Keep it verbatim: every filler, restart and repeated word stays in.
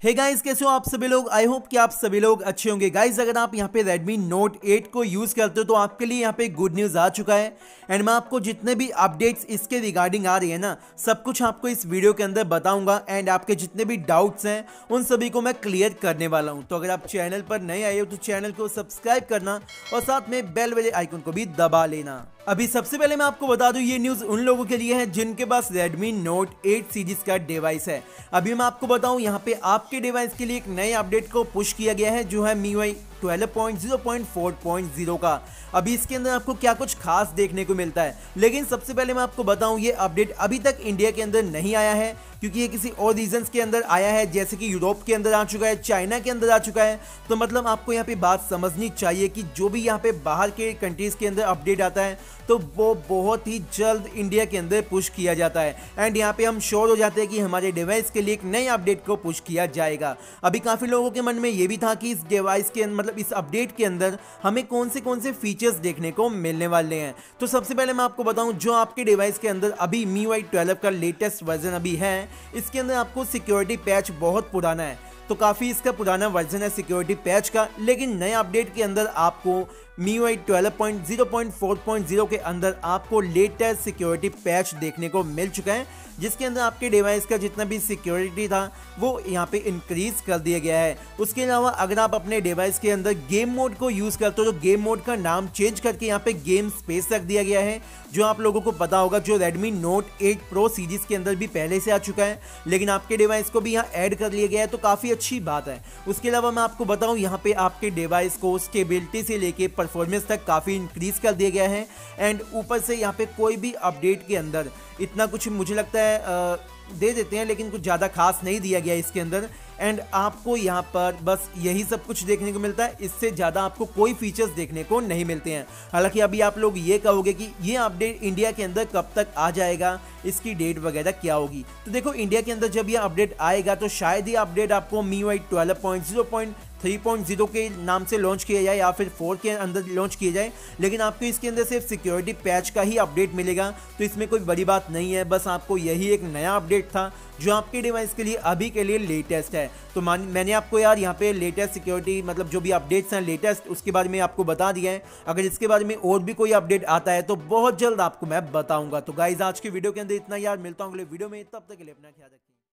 Hey guys, कैसे हो आप सभी लोग। आई होप कि आप सभी लोग अच्छे होंगे। गाइस, अगर आप यहाँ पे Redmi Note एट को यूज़ करते हो तो आपके लिए यहाँ पे गुड न्यूज़ आ चुका है। एंड मैं आपको जितने भी अपडेट्स इसके रिगार्डिंग आ रही है ना, सब कुछ आपको इस वीडियो के अंदर बताऊंगा। एंड आपके जितने भी डाउट्स हैं उन सभी को मैं क्लियर करने वाला हूँ। तो अगर आप चैनल पर नए आए हो तो चैनल को सब्सक्राइब करना और साथ में बेल वाले आइकन को भी दबा लेना। अभी सबसे पहले मैं आपको बता दूं, ये न्यूज़ उन लोगों के लिए है जिनके पास Redmi Note एट सीरीज का डिवाइस है। अभी मैं आपको बताऊं, यहाँ पे आपके डिवाइस के लिए एक नए अपडेट को पुश किया गया है जो है M I U I twelve point zero point four point zero का। अभी इसके अंदर आपको क्या कुछ खास देखने को मिलता है, लेकिन सबसे पहले मैं आपको बताऊं ये अपडेट अभी तक इंडिया के अंदर नहीं आया है, क्योंकि ये किसी और रीजन्स के अंदर आया है, जैसे कि यूरोप के अंदर आ चुका है, चाइना के अंदर आ चुका है। तो मतलब आपको यहाँ पे बात समझनी चाहिए कि जो भी यहाँ पे बाहर के कंट्रीज के अंदर अपडेट आता है तो वो बहुत ही जल्द इंडिया के अंदर पुश किया जाता है। एंड यहाँ पे हम श्योर हो जाते हैं कि हमारे डिवाइस के लिए एक नए अपडेट को पुश किया जाएगा। अभी काफ़ी लोगों के मन में ये भी था कि इस डिवाइस के मतलब इस अपडेट के अंदर हमें कौन से कौन से फीचर्स देखने को मिलने वाले हैं। तो सबसे पहले मैं आपको बताऊं, जो आपके डिवाइस के अंदर अभी M I U I twelve का लेटेस्ट वर्जन अभी है, इसके अंदर आपको सिक्योरिटी पैच बहुत पुराना है, तो काफ़ी इसका पुराना वर्जन है सिक्योरिटी पैच का। लेकिन नए अपडेट के अंदर आपको M I U I twelve point zero point four point zero के अंदर आपको लेटेस्ट सिक्योरिटी पैच देखने को मिल चुका है, जिसके अंदर आपके डिवाइस का जितना भी सिक्योरिटी था वो यहाँ पे इंक्रीज कर दिया गया है। उसके अलावा अगर आप अपने डिवाइस के अंदर गेम मोड को यूज़ करते हो तो गेम मोड का नाम चेंज करके यहाँ पे गेम स्पेस रख दिया गया है, जो आप लोगों को पता होगा जो Redmi Note eight Pro series के अंदर भी पहले से आ चुका है, लेकिन आपके डिवाइस को भी यहाँ ऐड कर लिया गया है, तो काफ़ी अच्छी बात है। उसके अलावा मैं आपको बताऊँ, यहाँ पे आपके डिवाइस को स्टेबिलिटी से लेके परफॉर्मेंस तक काफ़ी इंक्रीज कर दिया गया है। एंड ऊपर से यहाँ पे कोई भी अपडेट के अंदर इतना कुछ मुझे लगता है आ, दे देते हैं, लेकिन कुछ ज़्यादा खास नहीं दिया गया इसके अंदर। एंड आपको यहाँ पर बस यही सब कुछ देखने को मिलता है, इससे ज़्यादा आपको कोई फीचर्स देखने को नहीं मिलते हैं। हालांकि अभी आप लोग ये कहोगे कि ये अपडेट इंडिया के अंदर कब तक आ जाएगा, इसकी डेट वगैरह क्या होगी। तो देखो, इंडिया के अंदर जब ये अपडेट आएगा तो शायद ये अपडेट आपको M I U I twelve point zero point three point zero के नाम से लॉन्च किया जाए या फिर फोर के अंदर लॉन्च किया जाए, लेकिन आपको इसके अंदर सिर्फ सिक्योरिटी पैच का ही अपडेट मिलेगा। तो इसमें कोई बड़ी बात नहीं है, बस आपको यही एक नया अपडेट था जो आपके डिवाइस के लिए अभी के लिए लेटेस्ट है। तो मैंने आपको यार यहाँ पे लेटेस्ट सिक्योरिटी मतलब जो भी अपडेट्स हैं लेटेस्ट, उसके बारे में आपको बता दिया है। अगर इसके बारे में और भी कोई अपडेट आता है तो बहुत जल्द आपको मैं बताऊंगा। तो गाइज, आज की वीडियो के अंदर इतना यार, मिलता हूँ अगले वीडियो में, तब तक के लिए अपना ख्याल रखिए।